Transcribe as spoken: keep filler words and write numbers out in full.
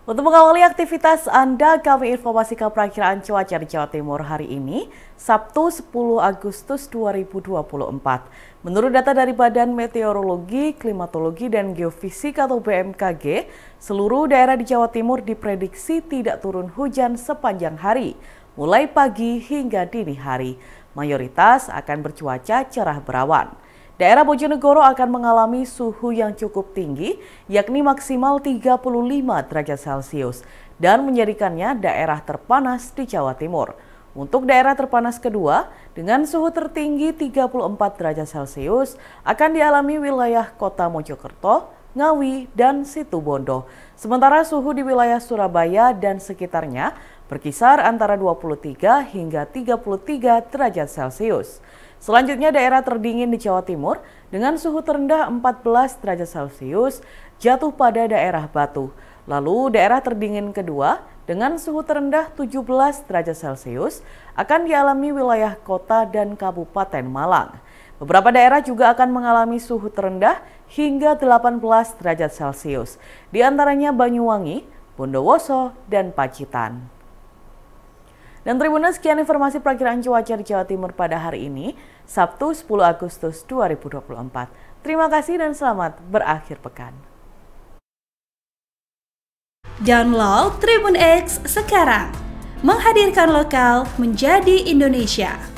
Untuk mengawali aktivitas Anda, kami informasikan perakiraan cuaca di Jawa Timur hari ini, Sabtu sepuluh Agustus dua ribu dua puluh empat. Menurut data dari Badan Meteorologi, Klimatologi, dan Geofisika atau B M K G, seluruh daerah di Jawa Timur diprediksi tidak turun hujan sepanjang hari, mulai pagi hingga dini hari. Mayoritas akan bercuaca cerah berawan. Daerah Bojonegoro akan mengalami suhu yang cukup tinggi, yakni maksimal tiga puluh lima derajat Celcius, dan menjadikannya daerah terpanas di Jawa Timur. Untuk daerah terpanas kedua, dengan suhu tertinggi tiga puluh empat derajat Celcius, akan dialami wilayah Kota Mojokerto, Ngawi, dan Situbondo. Sementara suhu di wilayah Surabaya dan sekitarnya berkisar antara dua puluh tiga hingga tiga puluh tiga derajat Celcius. Selanjutnya daerah terdingin di Jawa Timur dengan suhu terendah empat belas derajat Celcius jatuh pada daerah Batu. Lalu daerah terdingin kedua dengan suhu terendah tujuh belas derajat Celcius akan dialami wilayah kota dan Kabupaten Malang. Beberapa daerah juga akan mengalami suhu terendah hingga delapan belas derajat Celcius, di antaranya Banyuwangi, Bondowoso, dan Pacitan. Dan Tribuners, sekian informasi perakiraan cuaca di Jawa Timur pada hari ini, Sabtu sepuluh Agustus dua ribu dua puluh empat. Terima kasih dan selamat berakhir pekan. Download Tribun X sekarang, menghadirkan lokal menjadi Indonesia.